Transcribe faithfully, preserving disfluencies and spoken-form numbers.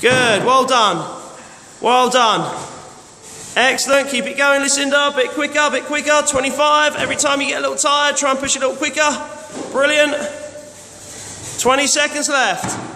Good, well done. Well done. Excellent, keep it going, Lucinda. A bit quicker, a bit quicker. twenty-five. Every time you get a little tired, try and push it a little quicker. Brilliant. twenty seconds left.